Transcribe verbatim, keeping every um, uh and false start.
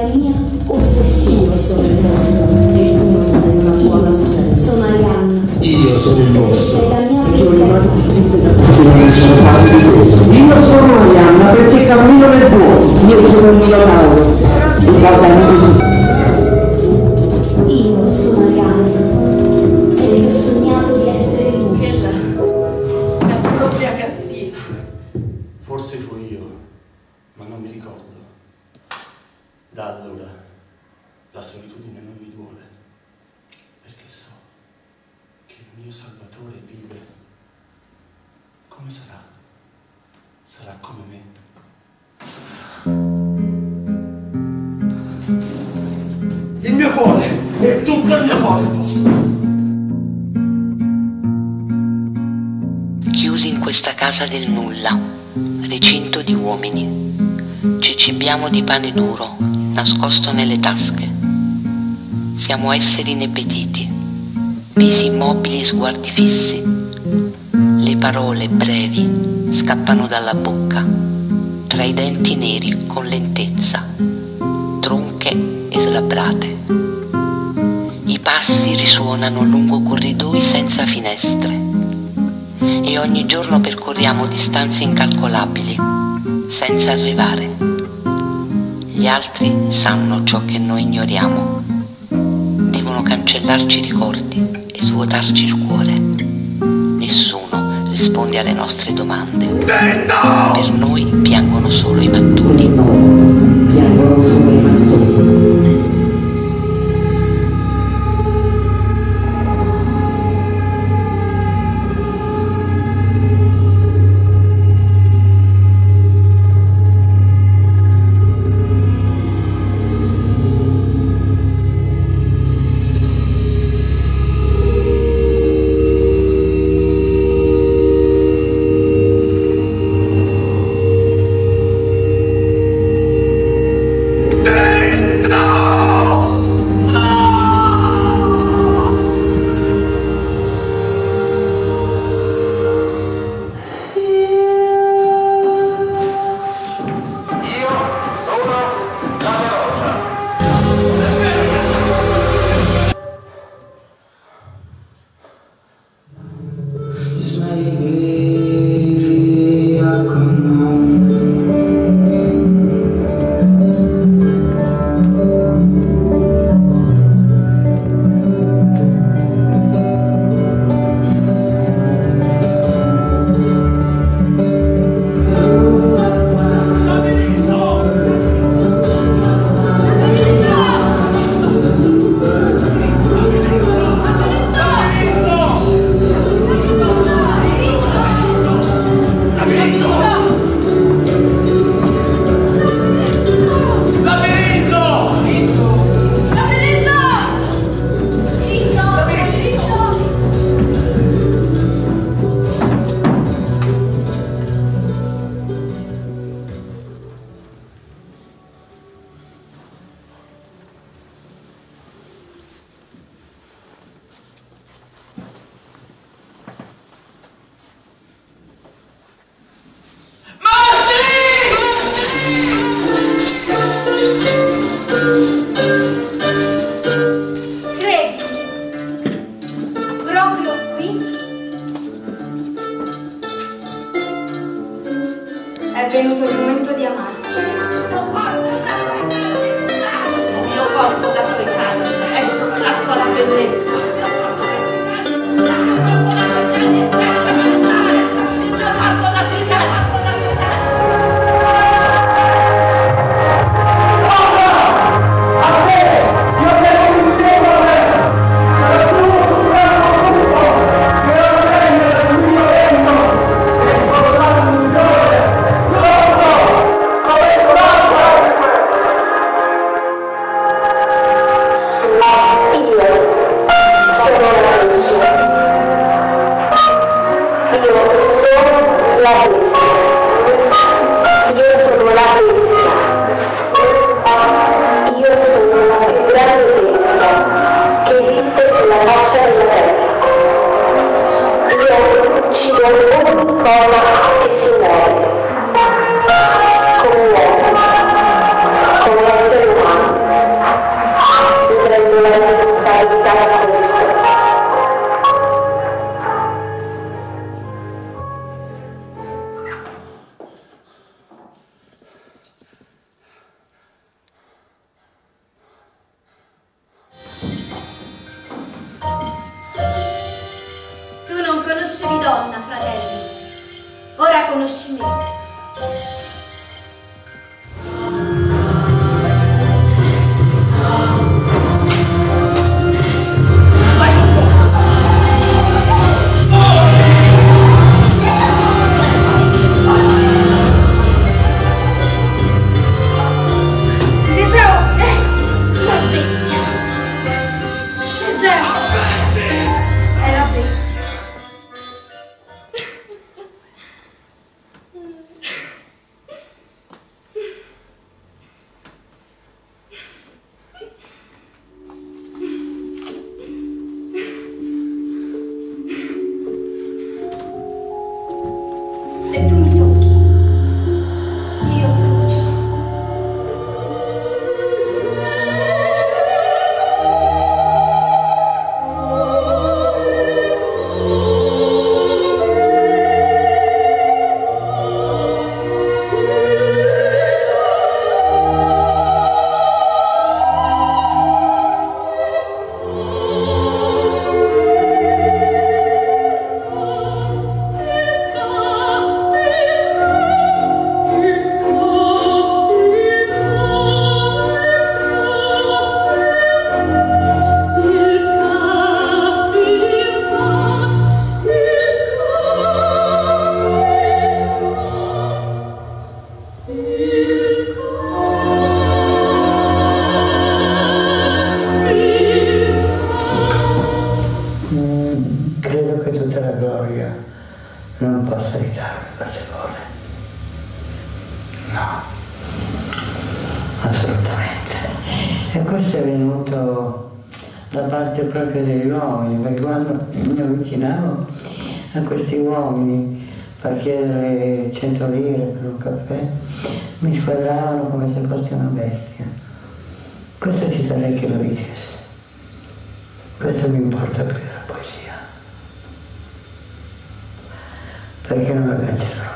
la mia ossessione. Io sono il mostro e tu non sei una buona sorella. Sono Arianna. Io sono il mostro. Sei la mia E tu rimani preferita. che non sono quasi difeso. Io sono Arianna perché cammino nel vuoto. Io sono il Minotauro e guardando così. Io sono Arianna perché ho sognato di essere luce. Quella è propria cattiva. Forse fui io, ma non mi ricordo. Da allora la solitudine non mi duole, perché so che il mio Salvatore vive. Come sarà? Sarà come me. Il mio cuore è tutto il mio corpo. Chiusi in questa casa del nulla, recinto di uomini, ci cibiamo di pane duro, nascosto nelle tasche. Siamo esseri inepetiti, visi immobili e sguardi fissi. Le parole brevi scappano dalla bocca, tra i denti neri con lentezza, tronche e slabbrate. I passi risuonano lungo corridoi senza finestre e ogni giorno percorriamo distanze incalcolabili senza arrivare. Gli altri sanno ciò che noi ignoriamo. Devono cancellarci i ricordi e svuotarci il cuore. Nessuno risponde alle nostre domande. Per noi piangono solo i mattoni. No, piangono solo i mattoni. scimmia. Se tu mi tocchi, io brucio. Credo che tutta la gloria non possa aiutare il Barcellona. No, assolutamente. E questo è venuto da parte proprio degli uomini, perché quando mi avvicinavo a questi uomini per chiedere cento lire per un caffè, mi squadravano come se fossi una bestia. Questo ci sta lei che lo dicesse. Questo mi importa più della poesia. Perché non la cancellerò?